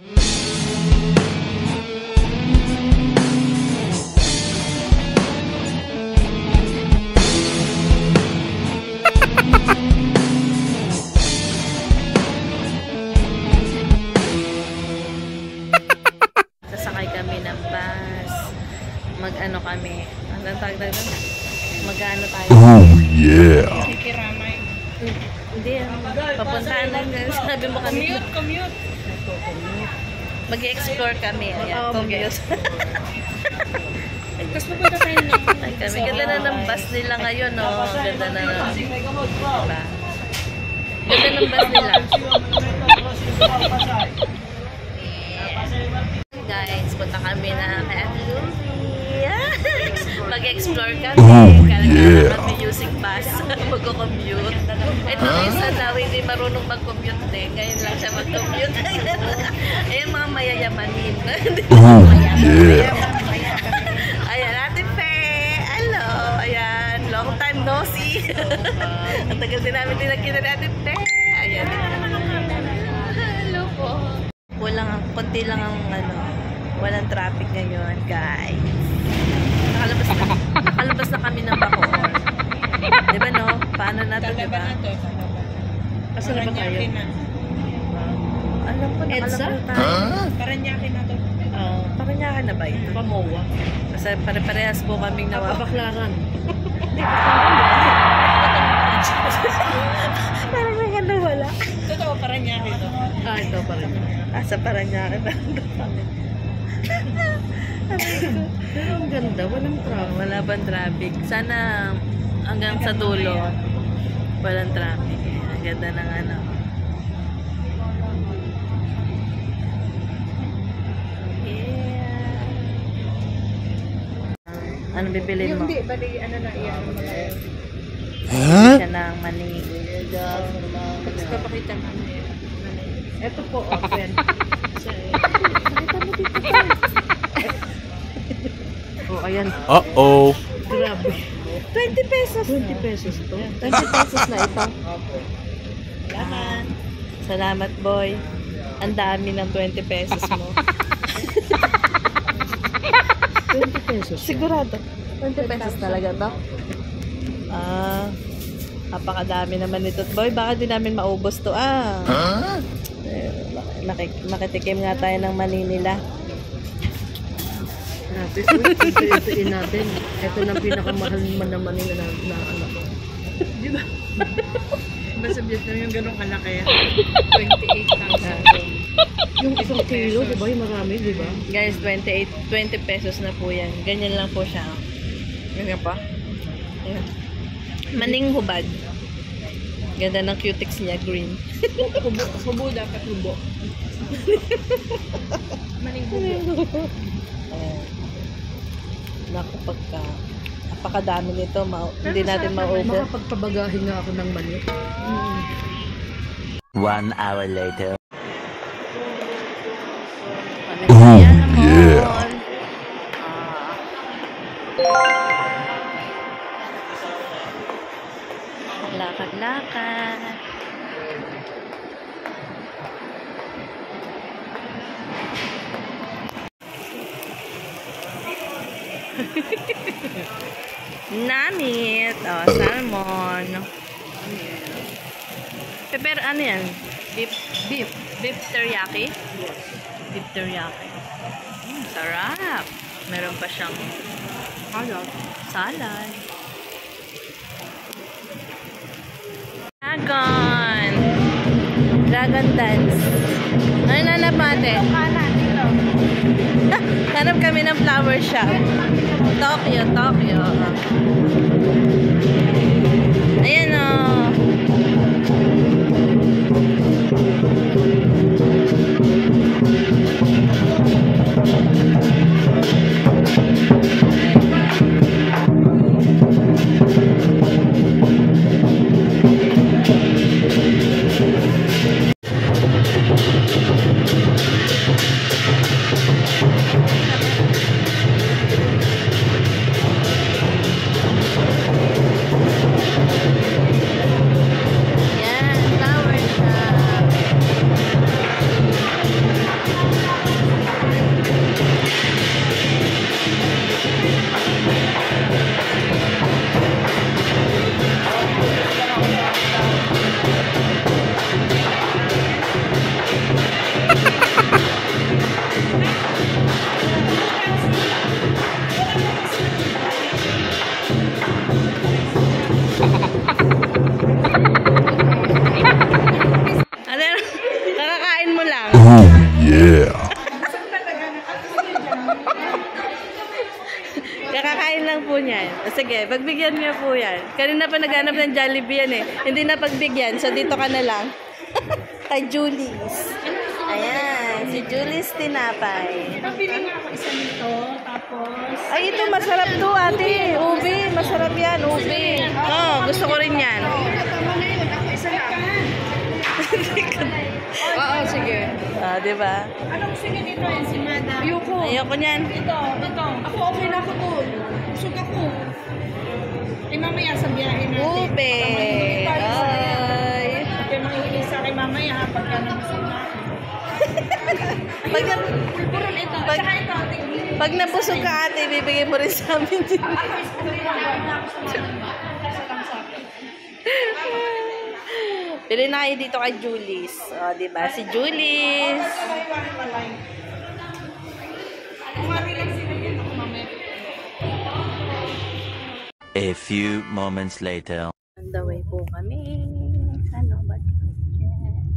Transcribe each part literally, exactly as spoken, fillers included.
Sasakay kami ng bus. Mag-ano kami. Ang tagdag na. Mag-ano tayo. Oh, yeah. Kikiramay. Hindi. Papuntahan lang. Sabi mo kami. Commute, commute. Mag-explore kami. Ayan, commute. Tapos pupunta tayo ng... Kami. Ganda na ng bus nila ngayon, no? Ganda na ng... Diba? Ganda ng bus nila. Guys, punta kami na kay Ate Lucy. Mag-explore kami. Oh, yeah. Kami using bus. Mag-commute. Ito huh? Isa daw, hindi marunong mag-commute din. Ngayon lang siya mag-commute. Ayan mga mayayamanin. Oh, yeah. Ayan, Ate Fe. Hello. Ayan, long time no see. Ang tagal din namin din nagkita ni Ate Fe. Ayan. Hello po. Walang, konti lang ang ano, walang traffic ngayon, guys. Nakalabas na, nakalabas na kami ng Bacoor. Diba no? Paano na ito, diba? Kasi na ba tayo? Alam ko, nakalabas na tayo. Paranaque na ito. Oh, Paranaque na ba ito? Pamoa. Kasi pare-parehas po kaming nawa. Papaklaran. Parang may ganda wala. Totoo, Paranaque ito. Ah, ito Paranaque. Ah, sa Paranaque na ito kami. Pero ang ganda, walang traffic. Wala bang traffic? Sana hanggang sa dulo walang traffic. Ang ganda ng ano. Yeah. Ano bibilin mo? Hindi, bali ano na iyan. Huh? Siya ng manig. Tapos papakita mo ano yan. Ito po, open. Oh, ayan. Uh-oh. Grabe. twenty pesos. twenty pesos to. twenty pesos na ito. Salamat. Salamat, boy. Ang dami ng twenty pesos mo. twenty pesos. Sigurado. twenty pesos talaga to? Ah, napakadami naman ito. Boy, baka di namin maubos to. Ah. Huh? Eh, nakik makitikim nga tayo ng mani nila. Grabe. Ito natin. Ito na pinakamahal naman nila na, na ano ko. Di ba? Basta Vietnam yung ganong kalaki. twenty-eight thousand. Yung isang kilo, di ba? Yung marami, di ba? Guys, twenty-eight, twenty pesos na po yan. Ganyan lang po siya. Ganyan pa. Ayan. Maning hubad. Ganda ng cutics niya, green. Hubo, hubo dapat hubo. Maning hubo. Ayan. Naku, pagka napakadami nito, ma hindi natin maubos. Makapagpabagahin nga ako ng mani. Mm. One hour later. Oh, yeah. Lakad-lakad. Namit. Oh, salmon. Pero ano yan? Beef. Beef. Beef teriyaki? Beef teriyaki. Mm, sarap. Meron pa siyang salad. Salad. Dragon. Dragon dance. Ano nanap natin? Hanap kami ng flower shop. Tokyo, Tokyo. Ayan o. Yan, flower shop. Ano? Kakakain mo lang. Oh yeah. Kakakain lang po niyan. Sige, pagbigyan niyo po yan. Kanina pa naghanap ng Jollibee yan eh. Hindi na pagbigyan, so dito ka na lang. Kay Julie's. Ayan, si Julie's Tinapay. Pabili nga ako isa nito, tapos... Ay, ito masarap to ate. Ube, masarap yan, ube. Oh, gusto ko rin yan. Tama na yun, ako isa lang. Oo, sige. Ah, di ba? Anong sige dito yan si Madam? Ayoko. Ayoko niyan. Ito, ito. Ako okay na ako doon. Busog ako. Eh mamaya sa biyahe natin. Ube. Ay. Kaya mangihilis sa akin mamaya ha, pagka nabusog na ako. Pag, Pulburon ito. Pag- Tsaka ito. tingin. pag nabusog ka ate, bibigay mo rin sa amin din. Ako is pulburon na ako sa mga. Sa kamsapin. Pili na kayo dito kay Julie's. O, di ba? Si Julie's. A few moments later. On the way po kami. Ano ba? Yes.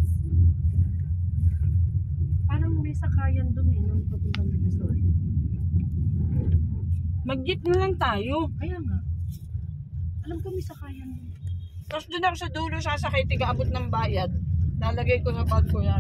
Parang may sakayan doon eh, nung papuntang Divisoria. Mag-jeep na lang tayo. Kaya nga. Alam ko may sakayan doon. Tapos doon ako sa dulo sasakay, tiga-abot ng bayad. Lalagay ko sa bag ko yan.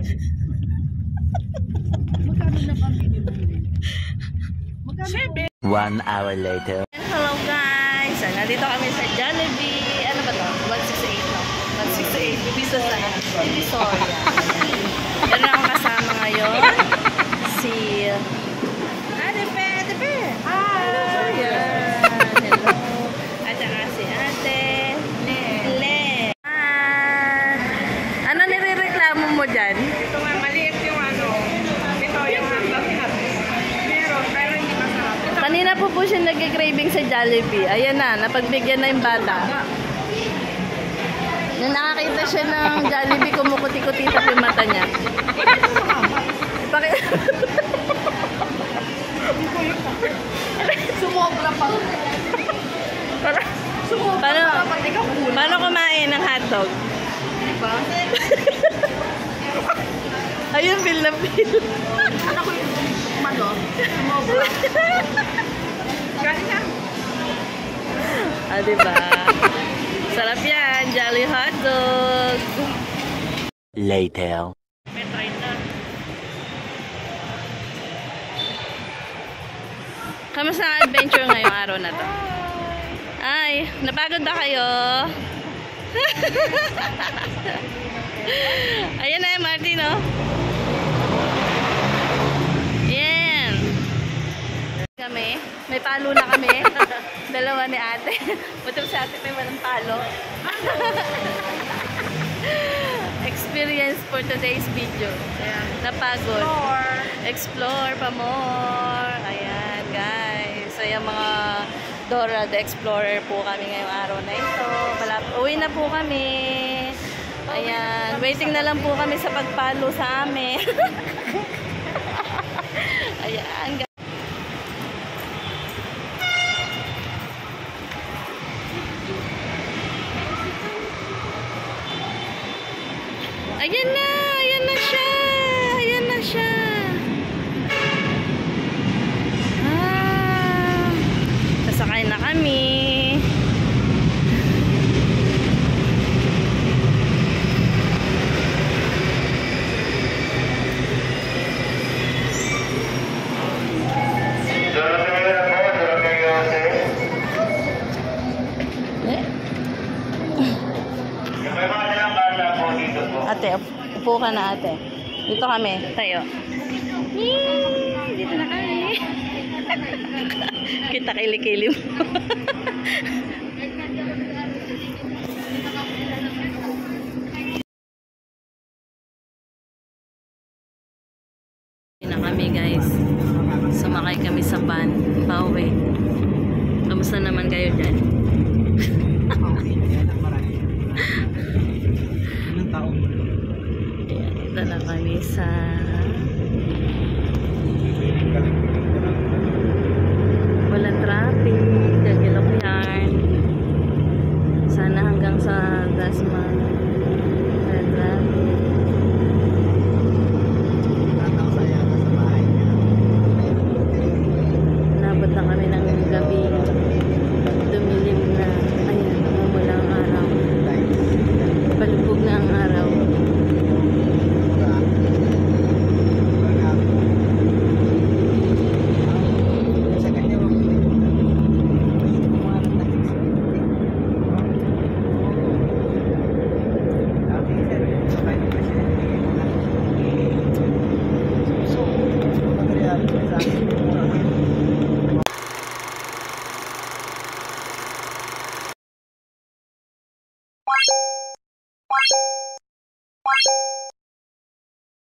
Magkano na pambili mo rin? Magkano? Siyempre. One hour later. Hello guys! So, nandito kami sa Jollibee. Ano ba to? one sixty-eight no? one sixty-eight. Dito sa Divisoria. Meron akong kasama ngayon. Si... Ate Pe! Ate Pe! Hi! Ayan. Hello. At saka si Ate. Le. Le. Ah. Ano nirereklamo mo dyan? Ito nga, maliit yung ano. Ito yung hotdog. Meron, pero hindi masarap. Ito, Kanina po po siya nag-craving sa Jollibee. Ayan na, napagbigyan na yung bata. Nung nakakita siya ng Jollibee, kumukuti-kuti sa yung mata niya. Paki... Sumobra pa. paano, paano kumain ng hotdog? Diba? Ayun, feel na feel. Ano ko yung umano? Sumobra. Galing na. Ah, diba? Sarap yan, Jolly Hotdog. Later. May try na. Kamusta ang adventure ngayong araw na to? Ay, napagod ba kayo? Ayan na yung Martin, no? Yan. Kami, may palo na kami. Dalawa ni ate. Buti si ate may walang palo. Experience for today's video. Ayan, napagod. Explore pa more. Ayan, guys. Ayan, mga Dora the Explorer po kami ngayong araw na ito. Palap uwi na po kami. Ayan, waiting na lang po kami sa pagpalo sa amin. Ayan, guys. Ayan na! Ayan na siya! Ayan na siya! Ah! Sasakay na kami. Ate, upo ka na ate. Dito kami, tayo. Yee! Dito na kami. Kita kilikili mo. na kami guys. Sumakay kami sa van. Pauwi. Kamusta naman kayo dyan? Ayan, ito na kami sa